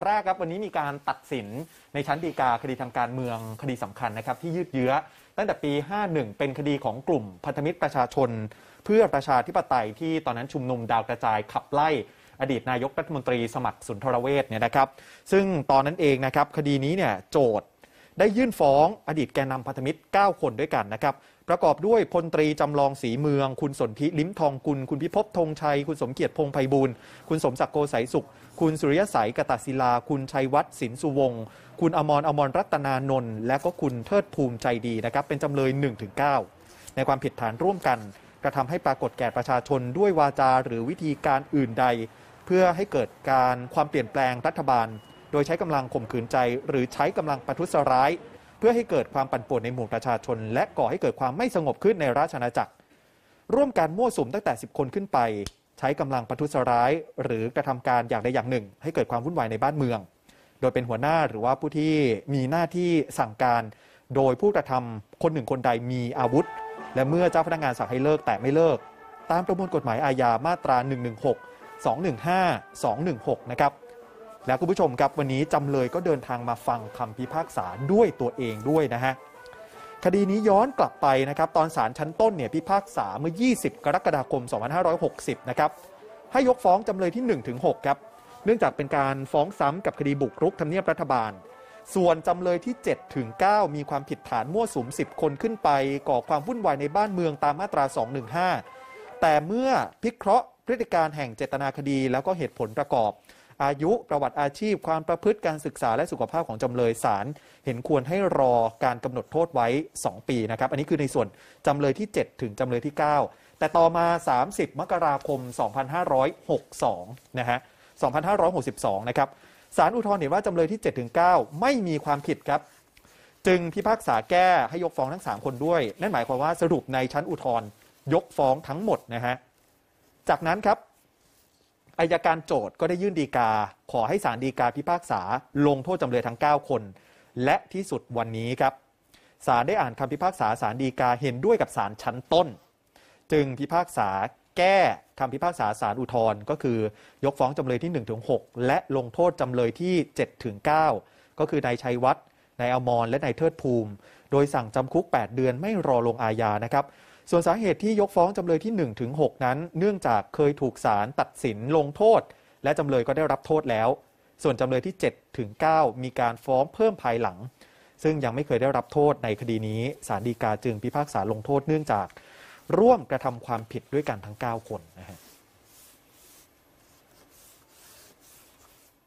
แรกครับวันนี้มีการตัดสินในชั้นฎีกาคดีทางการเมืองคดีสำคัญนะครับที่ยืดเยื้อตั้งแต่ปี 51 เป็นคดีของกลุ่มพันธมิตรประชาชนเพื่อประชาธิปไตยที่ตอนนั้นชุมนุมดาวกระจายขับไล่อดีตนายกรัฐมนตรีสมัครสุนทรเวชเนี่ยนะครับซึ่งตอนนั้นเองนะครับคดีนี้เนี่ยโจทก์ได้ยื่นฟ้องอดีตแกนนำพันธมิตร9คนด้วยกันนะครับประกอบด้วยพลตรีจำลองศรีเมืองคุณสนธิลิ้มทองกุลคุณพิภพธงชัยคุณสมเกียรติพงษ์ไพบูลย์คุณสมศักดิ์โกสัยสุขคุณสุริยสัยกตศิลาคุณชัยวัฒน์สินสุวงศ์คุณอมรรัตนานนท์และก็คุณเทิดภูมิใจดีนะครับเป็นจำเลย 1-9 ในความผิดฐานร่วมกันกระทำให้ปรากฏแก่ประชาชนด้วยวาจาหรือวิธีการอื่นใดเพื่อให้เกิดความเปลี่ยนแปลงรัฐบาลโดยใช้กำลังข่มขืนใจหรือใช้กำลังประทุษร้ายเพื่อให้เกิดความปั่นป่วนในหมู่ประชาชนและก่อให้เกิดความไม่สงบขึ้นในราชอาณาจักรร่วมการมั่วสุมตั้งแต่10 คนขึ้นไปใช้กำลังประทุษร้ายหรือกระทำการอย่างใดอย่างหนึ่งให้เกิดความวุ่นวายในบ้านเมืองโดยเป็นหัวหน้าหรือว่าผู้ที่มีหน้าที่สั่งการโดยผู้กระทำคนหนึ่งคนใดมีอาวุธและเมื่อเจ้าพนักงานสั่งให้เลิกแต่ไม่เลิกตามประมวลกฎหมายอาญามาตรา 116 215 216 นะครับแล้วคุณผู้ชมครับวันนี้จำเลยก็เดินทางมาฟังคำพิพากษาด้วยตัวเองด้วยนะฮะคดีนี้ย้อนกลับไปนะครับตอนศาลชั้นต้นเนี่ยพิพากษาเมื่อ 20 กรกฎาคม 2560 นะครับให้ยกฟ้องจำเลยที่ 1-6 ครับเนื่องจากเป็นการฟ้องซ้ำกับคดีบุกรุกทำเนียบรัฐบาลส่วนจำเลยที่ 7-9 มีความผิดฐานมั่วสุม10 คนขึ้นไปก่อความวุ่นวายในบ้านเมืองตามมาตรา 215 แต่เมื่อพิเคราะห์พฤติการแห่งเจตนาคดีแล้วก็เหตุผลประกอบอายุประวัติอาชีพความประพฤติการศึกษาและสุขภาพของจำเลยศาลเห็นควรให้รอการกำหนดโทษไว้ 2 ปีนะครับอันนี้คือในส่วนจำเลยที่ 7 ถึงจำเลยที่ 9 แต่ต่อมา 30 มกราคม 2562 นะฮะ 2562 นะครับศาลอุทธรณ์เห็นว่าจำเลยที่ 7-9 ไม่มีความผิดครับจึงพิพากษาแก้ให้ยกฟ้องทั้ง 3 คนด้วยนั่นหมายความว่าสรุปในชั้นอุทธรณ์ยกฟ้องทั้งหมดนะฮะจากนั้นครับอัยการโจทก์ก็ได้ยื่นฎีกาขอให้ศาลฎีกาพิพากษาลงโทษจำเลยทั้ง 9 คนและที่สุดวันนี้ครับศาลได้อ่านคำพิพากษาศาลฎีกาเห็นด้วยกับศาลชั้นต้นจึงพิพากษาแก้คำพิพากษาศาลอุทธรณ์ก็คือยกฟ้องจำเลยที่ 1-6 และลงโทษจำเลยที่ 7-9 ก็คือนายชัยวัฒน์นายอมรและนายเทิดภูมิโดยสั่งจำคุก 8 เดือนไม่รอลงอาญานะครับส่วนสาเหตุที่ยกฟ้องจำเลยที่ 1-6 นั้นเนื่องจากเคยถูกศาลตัดสินลงโทษและจำเลยก็ได้รับโทษแล้วส่วนจำเลยที่ 7-9 มีการฟ้องเพิ่มภายหลังซึ่งยังไม่เคยได้รับโทษในคดีนี้ศาลฎีกาจึงพิพากษาลงโทษเนื่องจากร่วมกระทำความผิดด้วยกันทั้ง 9 คนนะฮะ